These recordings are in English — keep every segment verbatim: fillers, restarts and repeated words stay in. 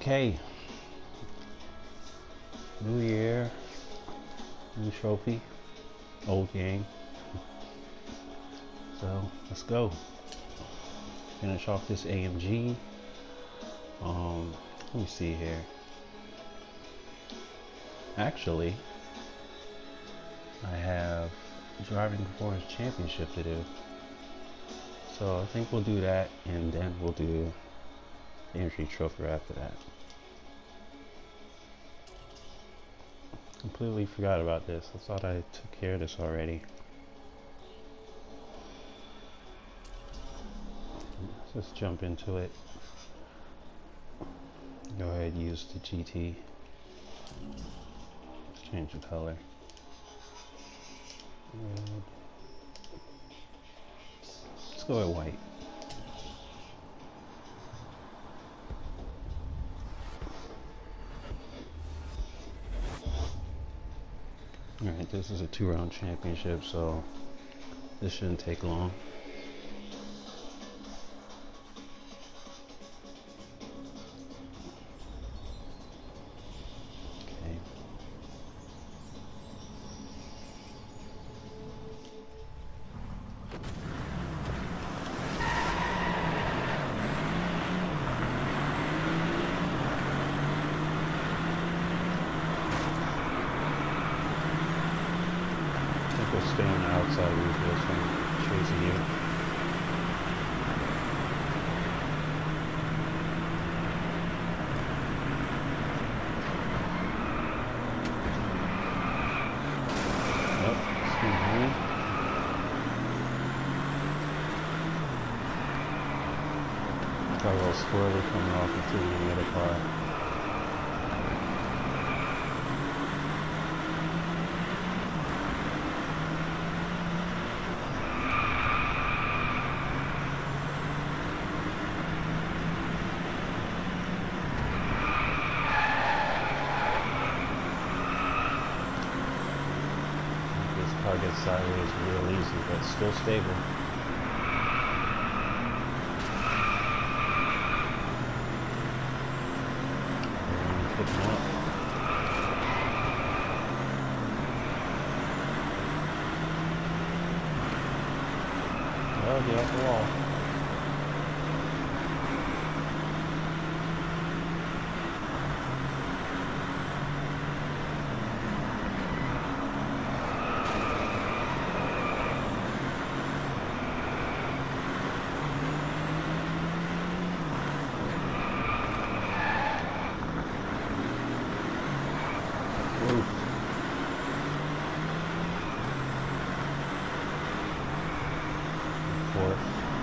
Okay. New year, new trophy, old game. So let's go. Finish off this A M G. Um, let me see here. Actually, I have driving performance championship to do. So I think we'll do that, and then we'll do the entry trophy after that. Completely forgot about this. I thought I took care of this already. Let's just jump into it. Go ahead and use the G T. Let's change the color. Red. Let's go with white. Alright, this is a two round championship, so this shouldn't take long. Okay. Stay on the outside of this one, chasing you. Oh, excuse me. Got a little squirrely coming off into the other car. Car gets sideways real easy, but still stable. And flip them up. Well, get off the wall. Fourth.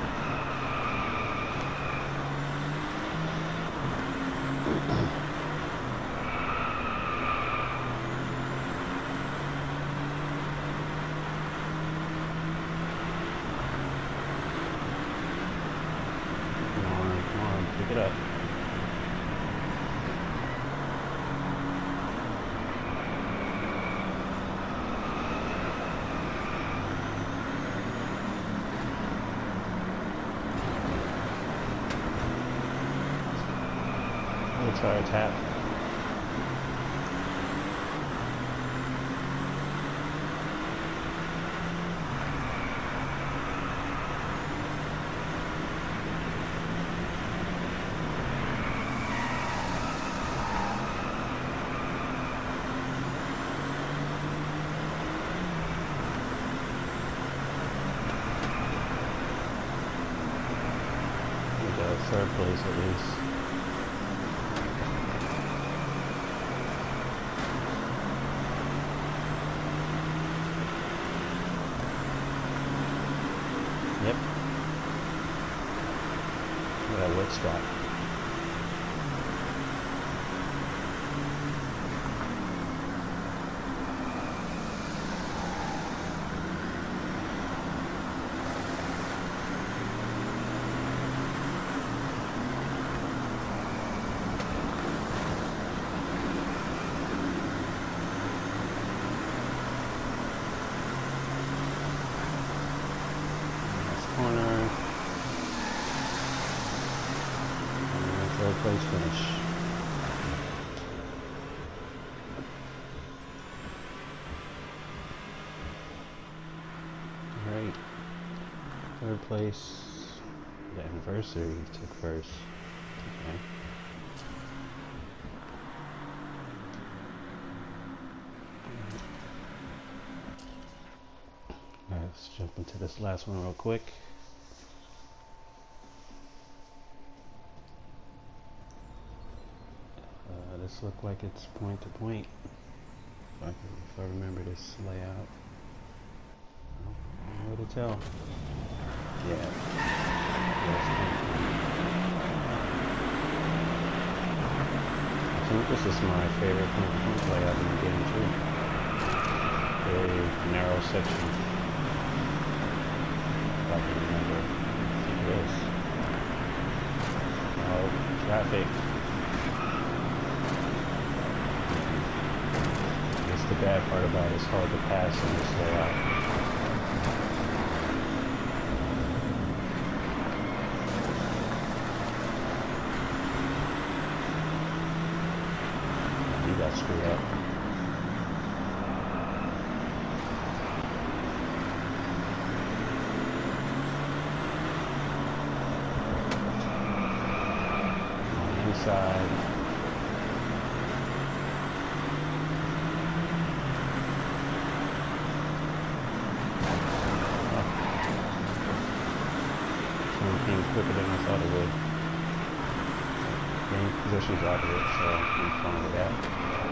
Come on, come on, pick it up. We'll try a tap. We got third place at least. Yep. Look at that wet spot. Corner. And third place finish. Third place, the anniversary took first. Okay. Alright, let's jump into this last one real quick. Uh, this looks like it's point to point. If I, can, if I remember this layout. I don't know what to tell. Yeah. I think this is my favorite point to point layout in the game too. Very narrow section. If I can remember. I think it is. Oh, traffic. That's the bad part about it. It's hard to pass in this layout. Got screwed up. On the inside. It came quicker than I thought it would. Gain positions out of it, so I'm fine with that.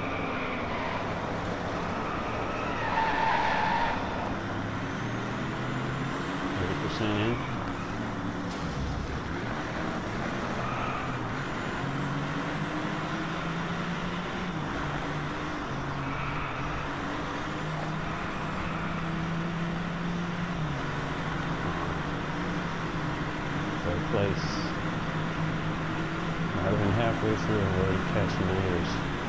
In. Third place. Not even halfway through, I'm already catching my ears.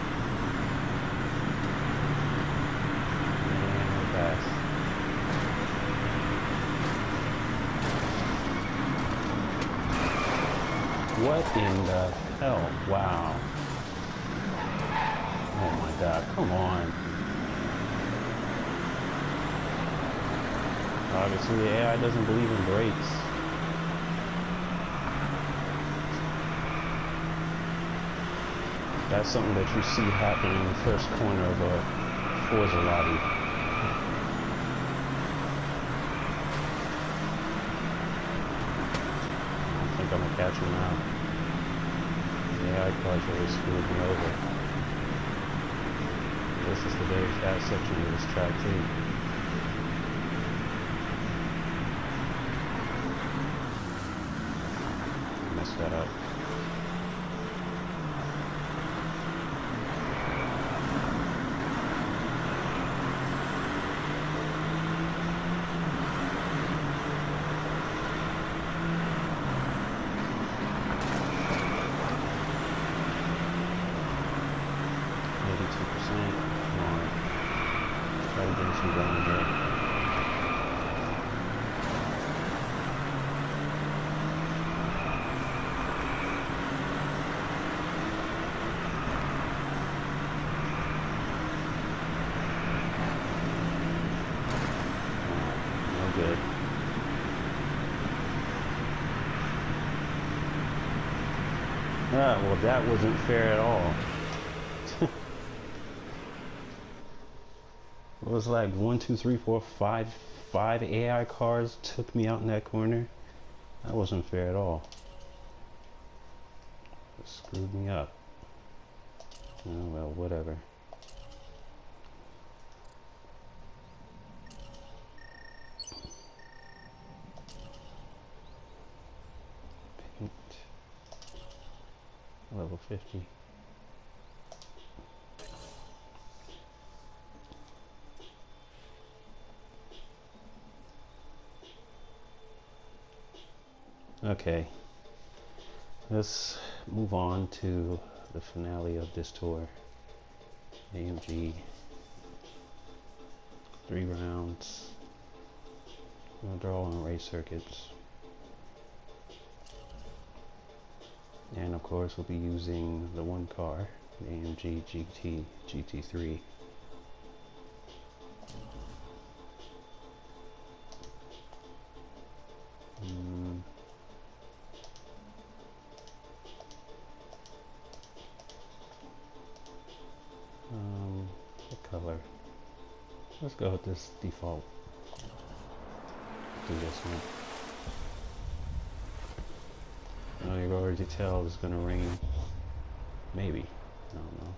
And we're fast. What in the hell? Wow. Oh my god, come on. Obviously the A I doesn't believe in brakes. That's something that you see happen in the first corner of a Forza lobby. I think I'm gonna catch him now. Yeah, I probably really screwed me over. This is the very fast section of this track too. Messed that up. Good. Ah, well, that wasn't fair at all. It was like one, two, three, four, five, five A I cars took me out in that corner. That wasn't fair at all. It screwed me up. Oh well, whatever. Level fifty. Okay, let's move on to the finale of this tour. A M G, three rounds. Well, they're all on race circuits. And of course we'll be using the one car, the A M G G T G T three. let's go with this default. Do this one. I know you can already tell it's gonna rain. Maybe. I don't know.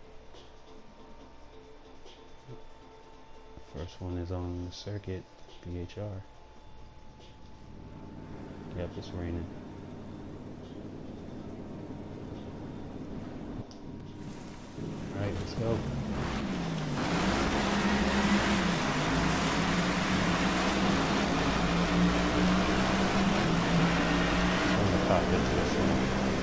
First one is on the circuit, B H R. Yep, it's raining. Alright, let's go. On the cockpit to this one.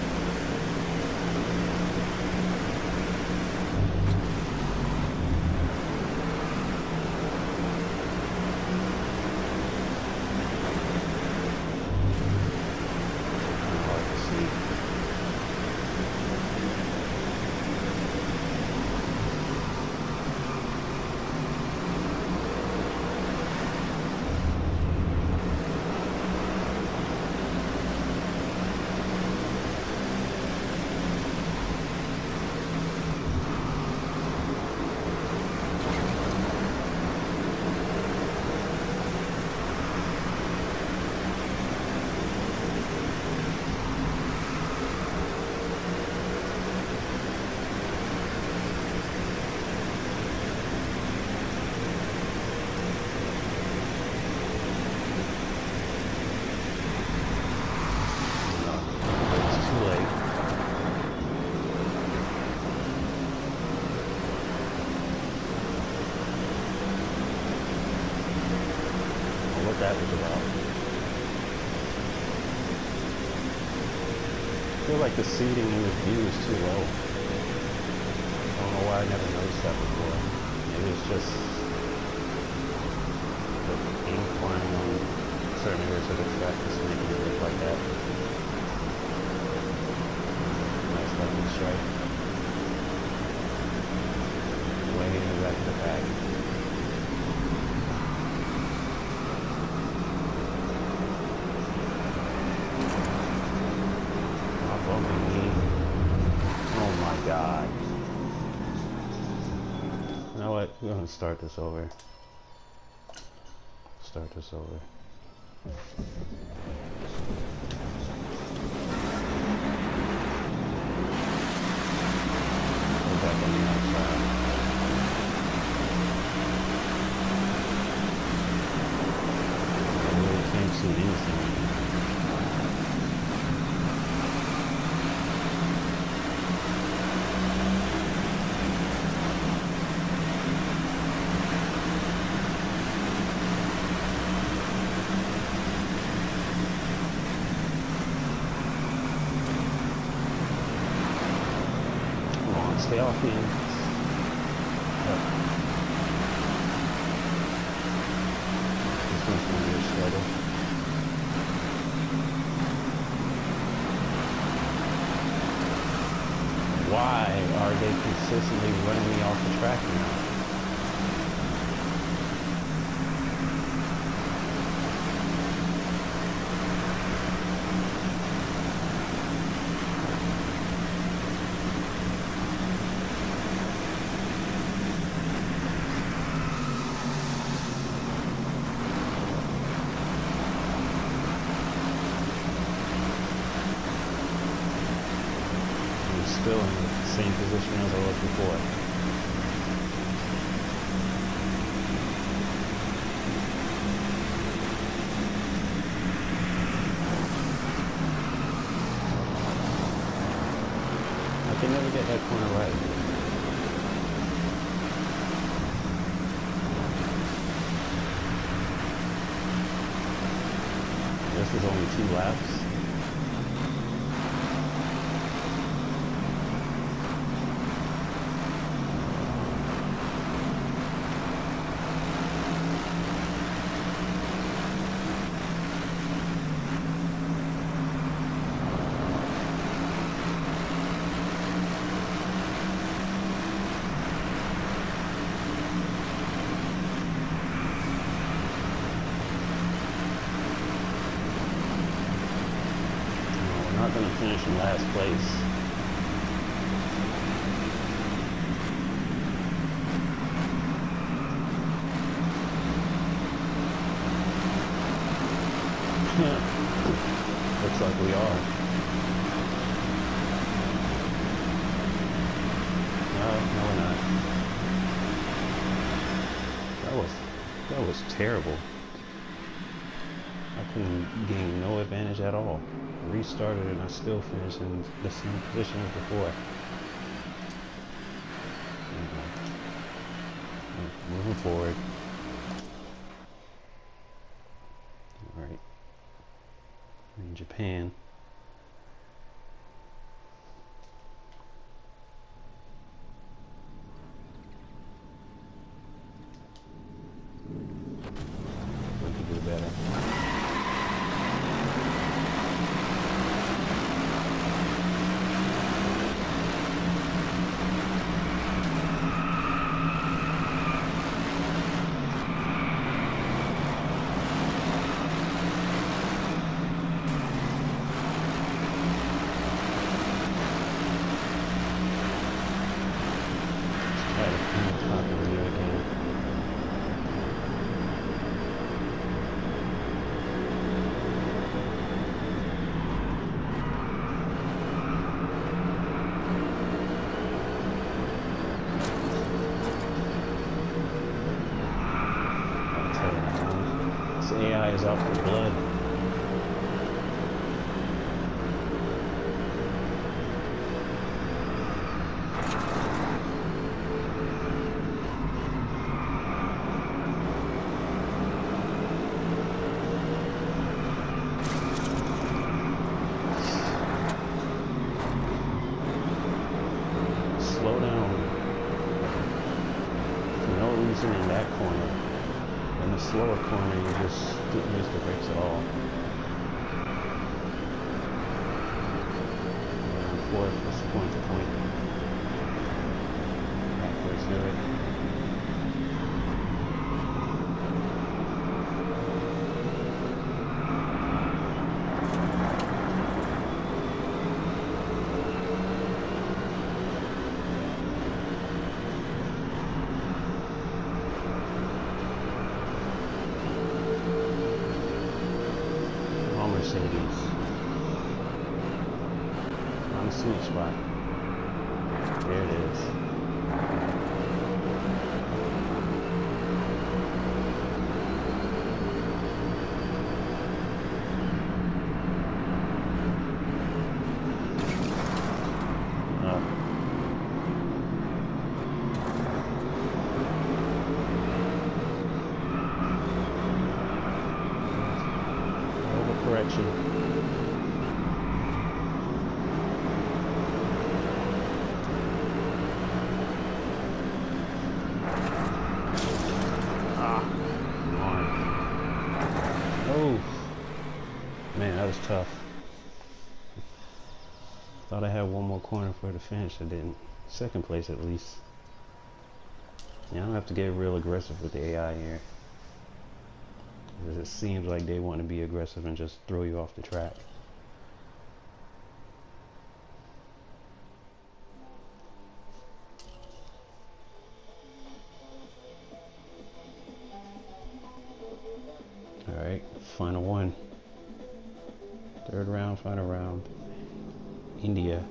That was about. I feel like the seating in the view is too low. I don't know why I never noticed that before. Maybe it's just the incline on certain areas of the track that's making it look like that. Nice lightning strike. Way in the back of the pack. Oh my god. You know what? We're gonna start this over. Start this over. Go back on the outside. I really can't see anything. Stay off the ends. Yep. This one's going to be a struggle. Why are they consistently running me off the track now? Still in the same position as I was before. I can never get that corner right. This is only two laps. Not going to finish in last place. Looks like we are. No, no we're not. That was, that was terrible. I couldn't gain no advantage at all. Restarted and I still finished in the same position as before. Moving forward. Alright. We're in Japan. We can do better. A I is out for blood. Slow down. For no reason in that corner. In the slower corner, you just didn't use the brakes at all. And fourth was point to point. Backwards do it. Mercedes. On the sweet spot. There it is. Up. Correction. Ah, come on. Oh, man, that was tough. Thought I had one more corner for the finish. I didn't. Second place at least. Yeah, I don't have to get real aggressive with the A I here. It seems like they want to be aggressive and just throw you off the track. Alright, final one. Third round, final round. India.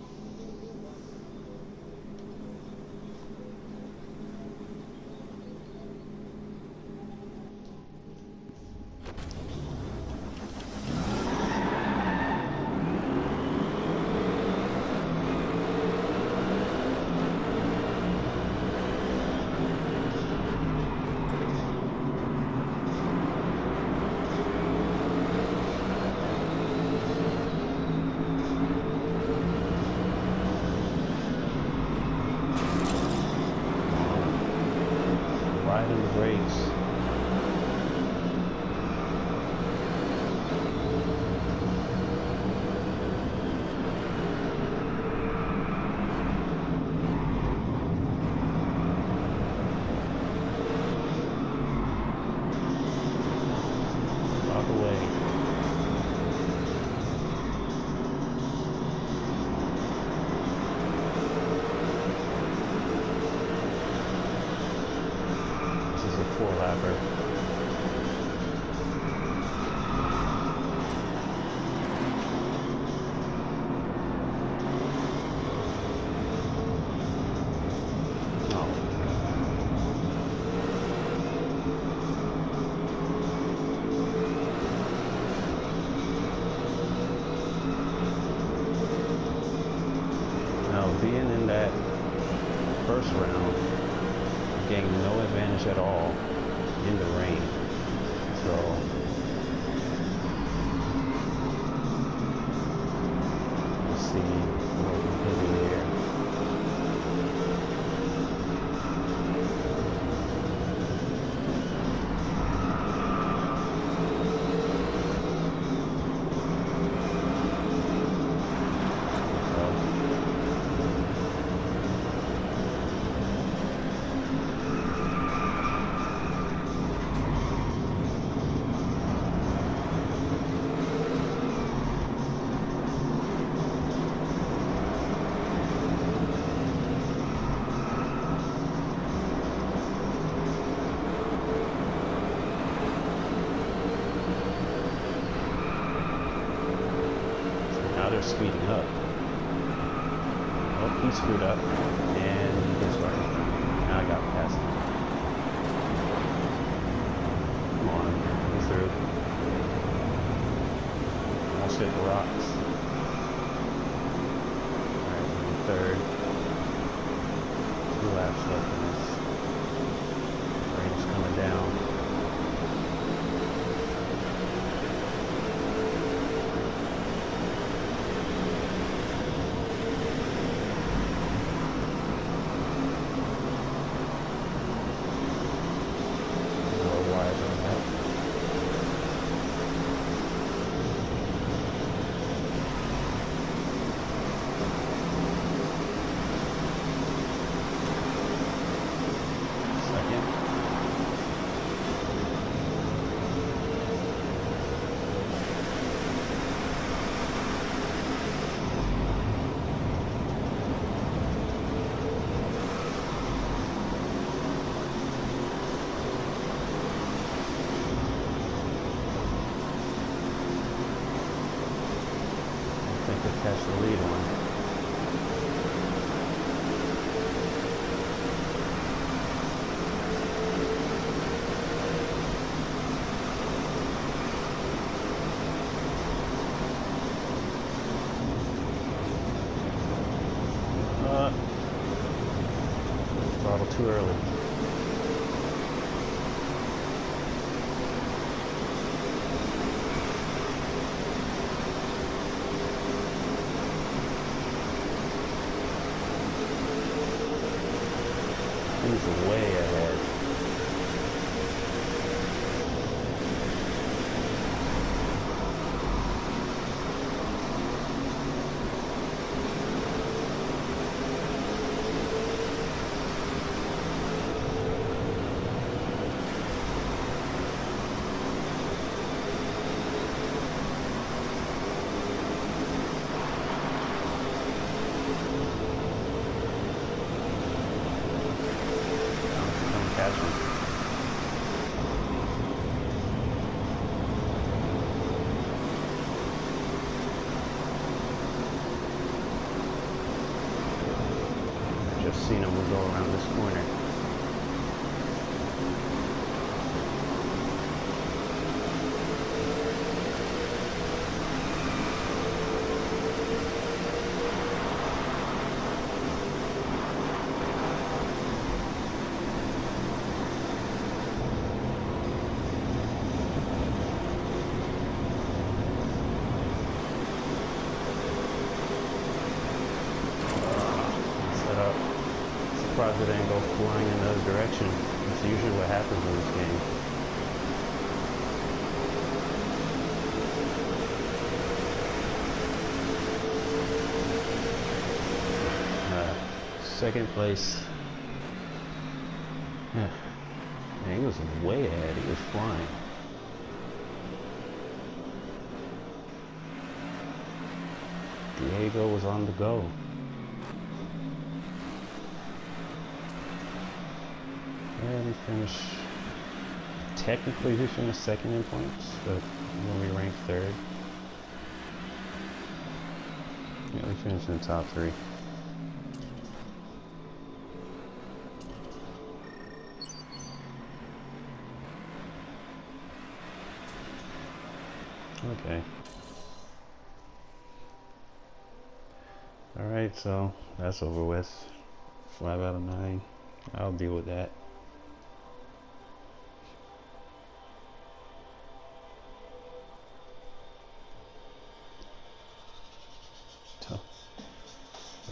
Riding the brakes. Walk away. Four lapper. finish at all in the rain. So let's see what we can do here. They're speeding up. Oh, he screwed up, and he gets right. Now I got past him. Come on, go through. Almost hit the rocks. Alright, we're in third. Two laps left in this. Rain's coming down. Catch the lead one. Uh, throttle too early. He's way ahead. Just seen him, we'll go around this corner. Surprised it didn't go flying in the other direction. That's usually what happens in this game. Uh, second place. Man, he was way ahead. He was flying. Diego was on the go. Yeah, we finished, technically we finished second in points, but when we ranked third. Yeah, we finished in the top three. Okay. Alright, so that's over with. Five out of nine. I'll deal with that.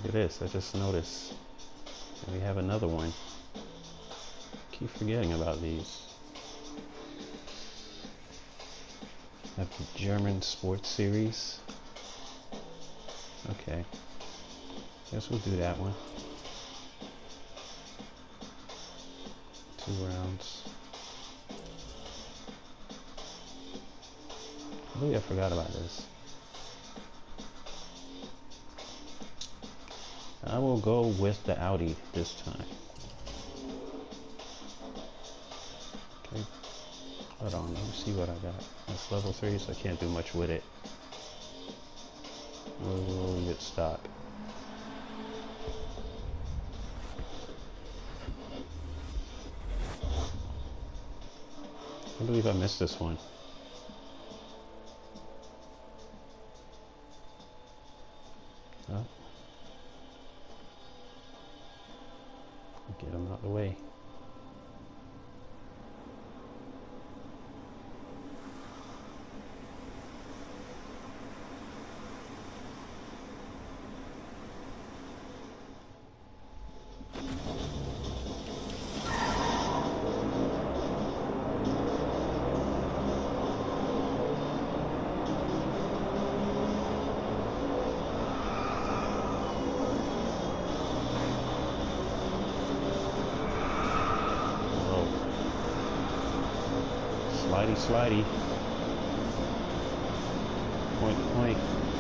Look at this, I just noticed that we have another one. Keep forgetting about these. Have the German sports series. Okay. Guess we'll do that one. Two rounds. I believe I forgot about this. I will go with the Audi this time. Okay. Hold on, let me see what I got. That's level three, so I can't do much with it. We'll get stock. I believe I missed this one. Oh. Get him out of the way. Slidey, slidey. Point to point.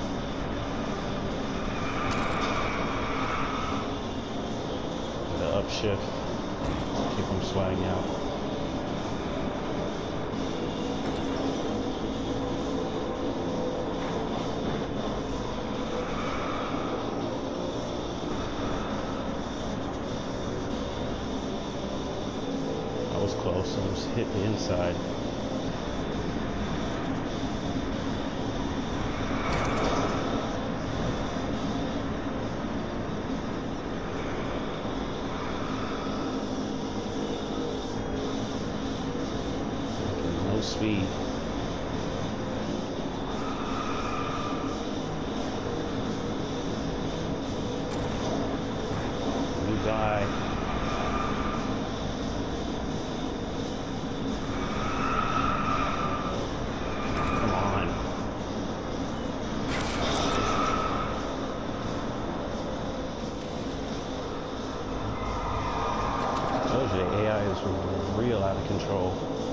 The upshift. Keep them sliding out. That was close. I just hit the inside. Speed. You die. Come on. I told you the A I is real out of control.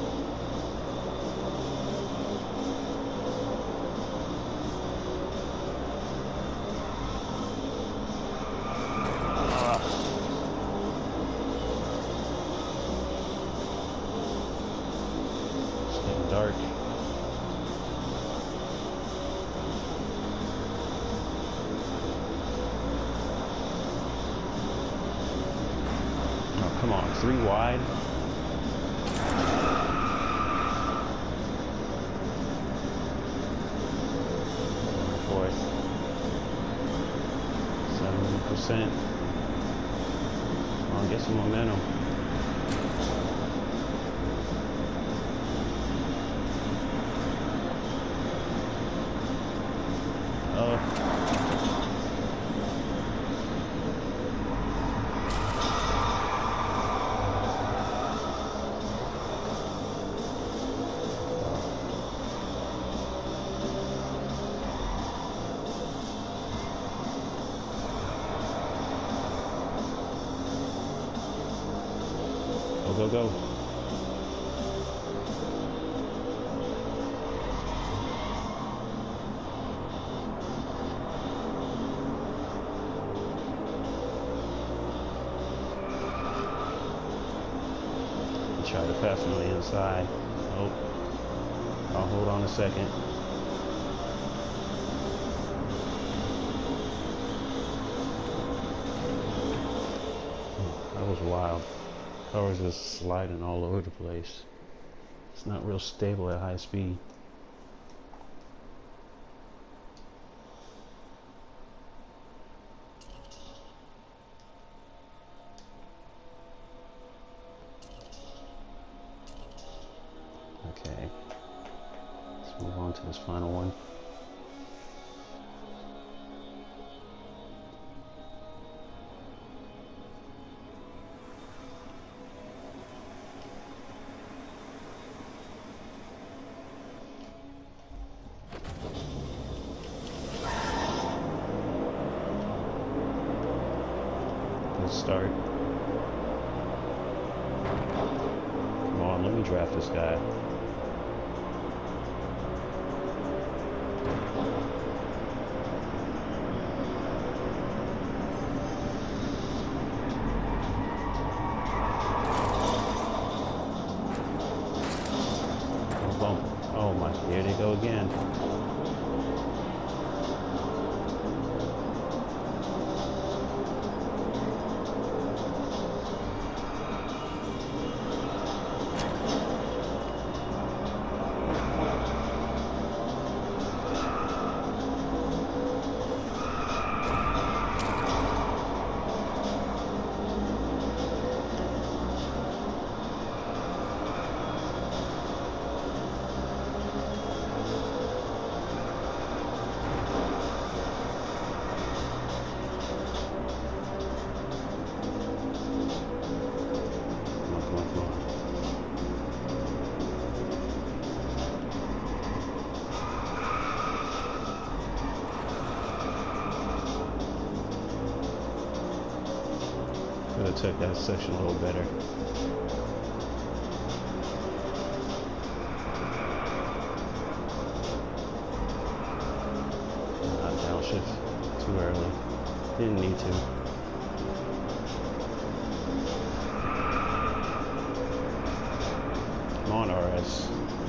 Dark. Oh, come on, three wide. Fourth. seventy percent. Come on, get some momentum. Oh. Go, go, go. Try to pass on the inside. Oh, I'll hold on a second. That was wild. Car's just sliding all over the place. It's not real stable at high speed. Okay, let's move on to this final one. start. Come on, let me draft this guy. Oh my, here they go again. Could have took that section a little better. Not downshift too early. Didn't need to. Come on, R S.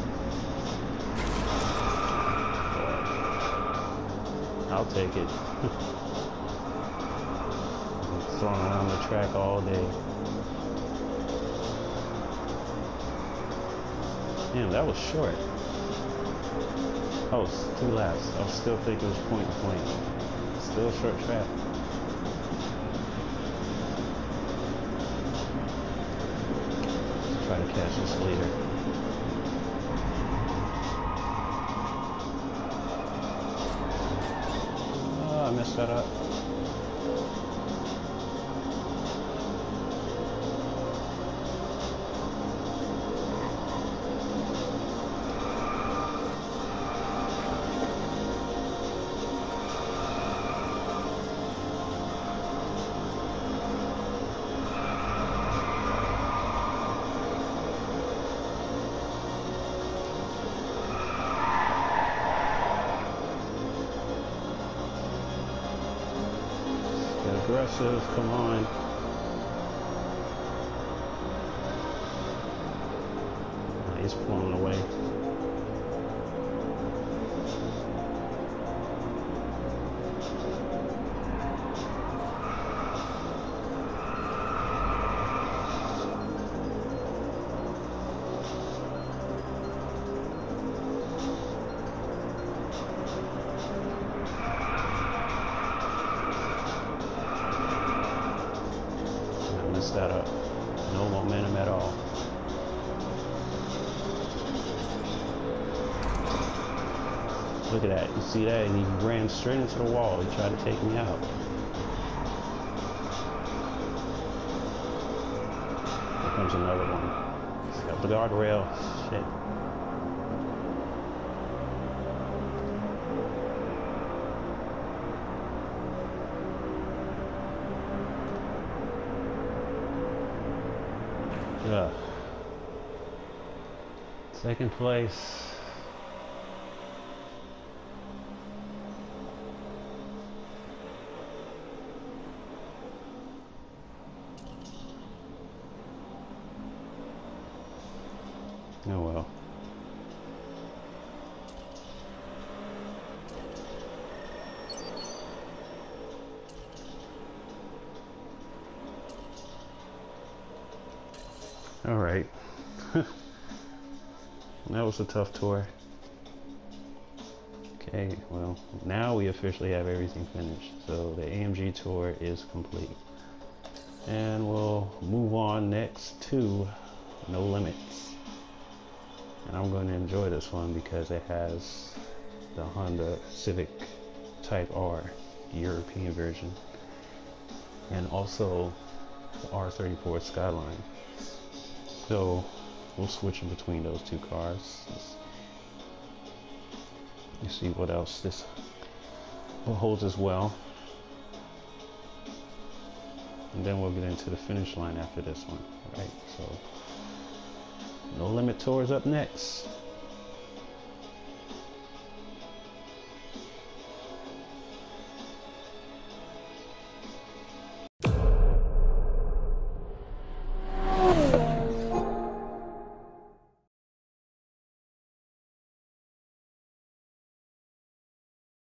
I'll take it. Throwing around the track all day. Damn, that was short. Oh, it's two laps. I still think it was point to point. Still a short track. Let's try to catch this later. Oh, I messed that up. Aggressive, come on. Oh, he's pulling away. That up. No momentum at all. Look at that. You see that? And he ran straight into the wall. He tried to take me out. Here comes another one. He's got the guardrail. Shit. Yeah. Second place. Oh well. All right. That was a tough tour. Okay, well, now we officially have everything finished. So the A M G tour is complete. And we'll move on next to No Limits. And I'm going to enjoy this one because it has the Honda Civic Type R, European version. And also the R thirty-four Skyline. So we'll switch in between those two cars. You see what else this holds as well. and then we'll get into the finish line after this one. All right, so No Limit Tour is up next.